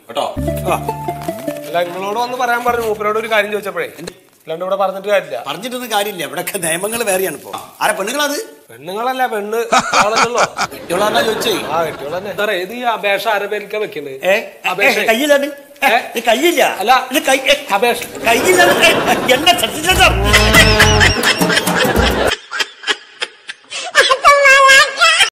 കേട്ടോ. അല്ല നിങ്ങളോട് വന്ന് പറയാൻ പറഞ്ഞു. മൂപ്പരോട് ഒരു കാര്യം ചോദിച്ചപ്പോഴേ അല്ലാണ്ട് ഇവിടെ പറഞ്ഞിട്ട് കാര്യമില്ല. പറഞ്ഞിട്ടൊന്നും കാര്യമില്ല. ഇവിടെയൊക്കെ നിയമങ്ങൾ വേറെയാണ് ഇപ്പൊ. ആരാ പെണ്ണുങ്ങളത്? പെണ്ണുങ്ങളല്ല, പെണ്ണ് ആളല്ലോ. കെട്ടിയോളാന്നാ ചോദിച്ചേ. ആ കെട്ടിയോള തന്നെ. സാറേ ഇത് ഈ അപേക്ഷ ആരെ പേരിക്കാ വെക്കുന്നത്? കയ്യിലാണ്. കയ്യില്ല. അല്ല അപേക്ഷ കയ്യില്ല. എന്നെ